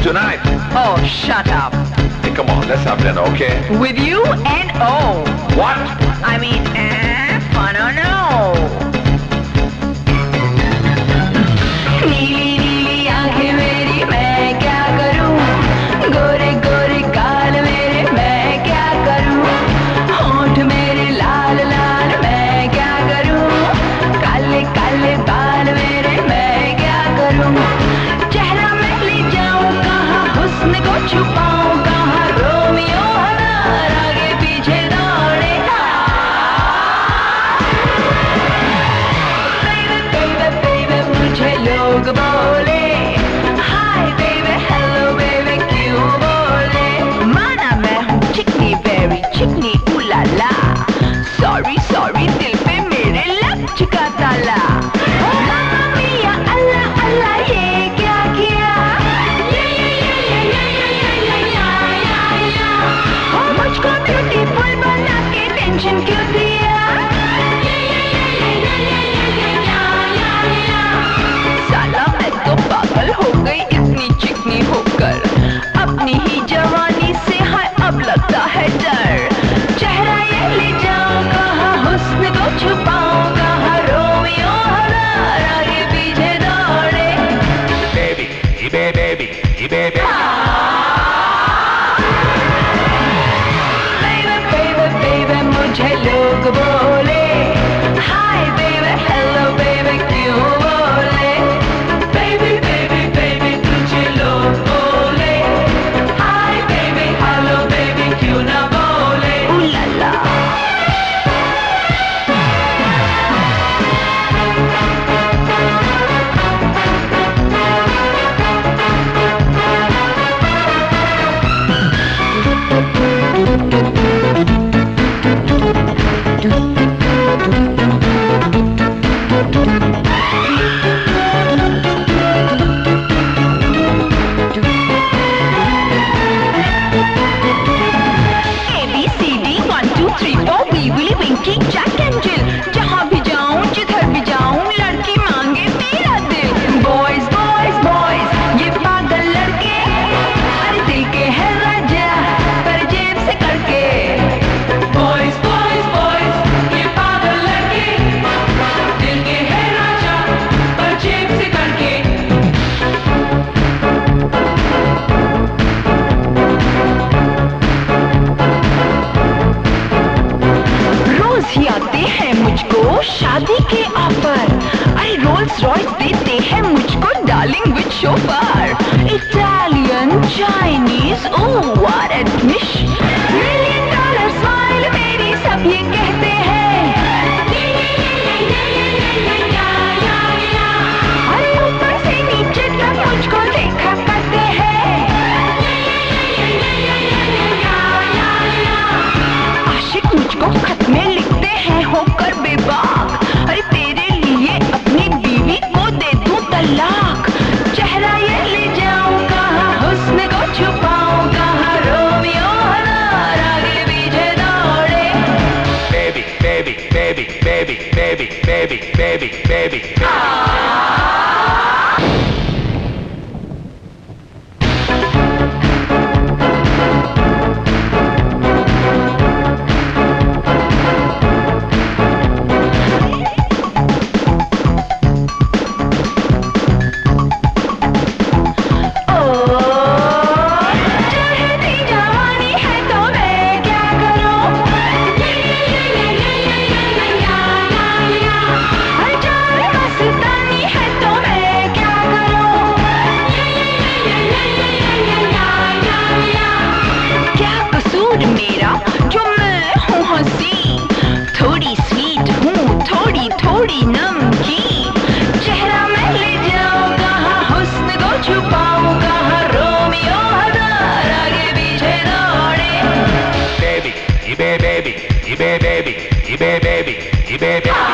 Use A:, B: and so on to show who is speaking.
A: tonight.
B: Oh, shut up.
A: Hey, come on, let's have dinner, okay?
B: With you and oh.
A: What?
B: I mean, fun or no? नीली नीली आंखें मेरी मैं क्या करूं, गोरे गोरे गाल मेरे मैं क्या करूं, होंठ मेरे लाल लाल मैं क्या करूं, काले काले बाल मेरे मैं क्या करूं, चेहरा मैं ले जाऊं कहाँ, हुस्न को छुपाऊं कहाँ, रोमियो हज़ार आगे पीछे दौड़े। Baby, baby, baby, मुझे लोग बोले हाय बेबी हेलो बेबी क्यों बोले, माना मैं हूँ चिकनी वेरी चिकनी उलाला, सॉरी सॉरी दिल पे मेरे लग चुका ताला, मामा मिया अल्लाह अल्लाह ये क्या किया, मुझको ब्यूटीफुल बना के टेंशन क्यों दिया, साला मैं तो पागल हो गई इतनी चिकनी होकर, अपनी ही जवानी से हाय अब लगता है डर, चेहरा ये ले जाऊं कहाँ, हुस्न को छुपाऊं कहाँ, रोमियो हज़ार आगे पीछे दौड़े।
A: Baby, baby, baby.
B: Baby, baby, baby, मुझे लोग बोले हाय बेबी हेलो बेबी क्यों बोले, baby, baby, baby, तुझे लोग बोले हाय बेबी हेलो बेबी क्यों ना बोले, उलाला। ABCD 1 2 3 4 wee Willie Winkie Jack and Jill, जहाँ भी जाऊँ जिधर भी जाऊँ लड़की मांगे मेरा दिल, बॉयज बॉयज बॉयज ये पागल लड़के, अरे दिल के है राजा पर जेब से करके, बॉयज बॉयज बॉयज ये पागल लड़के, दिल के है राजा पर जेब से करके। रोज ही आते हैं मुझको शादी के ऑफर, अरे रोल्स रॉयस देते हैं मुझको darling with chauffeur, Italian Chinese oh what a dish, $1 million smile मेरी सब ये कहते हैं, अरे ऊपर से नीचे तक मुझको देखा करते हैं, आशिक मुझको खत में लिखते हैं होकर बेबाक, अरे तेरे लिए अपनी बीवी को दे दूं तलाक, चेहरा ये ले जाऊं कहाँ, हुस्न को छुपाऊं कहाँ, रोमियो हज़ार आगे पीछे दौड़े।
A: Baby, baby, baby, baby, baby, baby, baby, baby.
B: चढ़ती जवानी है तो मैं क्या करूं, अचार मस्तानी है तो मैं क्या करूं, क्या कसूर मेरा जो मैं हूँ हंसी, थोड़ी स्वीट हूँ थोड़ी थोड़ी नमकीन, चेहरा मैं ले जाऊं कहाँ, हुस्न को छुपाऊं कहाँ, रोमियो हज़ार आगे पीछे दौड़े।
A: Baby, baby, baby, baby, baby, baby, baby.